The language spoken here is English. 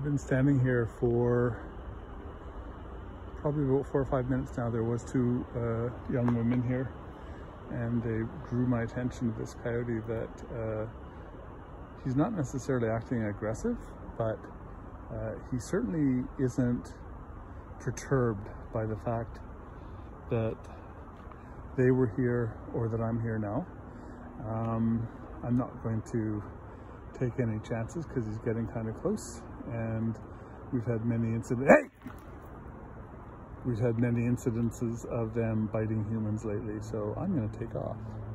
I've been standing here for probably about 4 or 5 minutes now. There was two young women here, and they drew my attention to this coyote that he's not necessarily acting aggressive, but he certainly isn't perturbed by the fact that they were here or that I'm here now. I'm not going to take any chances because he's getting kind of close, and we've had many incidences of them biting humans lately, so I'm going to take off.